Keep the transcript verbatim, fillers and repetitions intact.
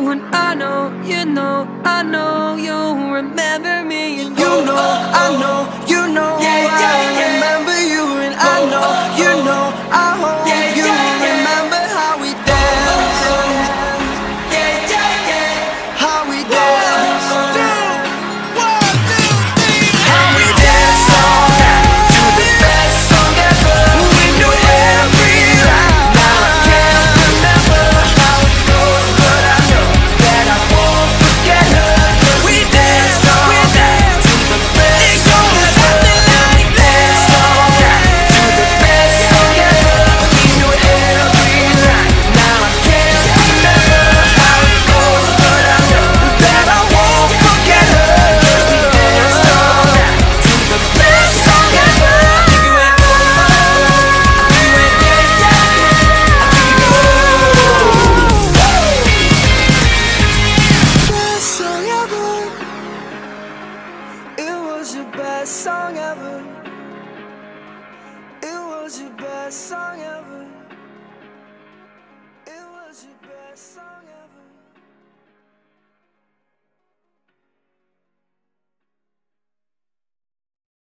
and I know, you know, I know you remember me, and you know, I know, you know, yeah, yeah, I yeah. remember you, and I know, you know, I hope yeah, you yeah, remember yeah. how we danced, yeah, yeah, yeah. how we danced. One, two, one, two, three. How we danced all night to the best song ever. We knew every line. Now I can't remember how it goes, but I know that I won't forget her. 'Cause we danced all night to the best song ever. We danced all night to the best song ever. We knew every line. Now I can't remember how it goes, but I know that I won't forget her. 'Cause we danced all night to the best song ever. I think you went oh, I think you went yeah, yeah. I think you go. Best song ever. It was your best song ever. It was your best song ever. It was your best song.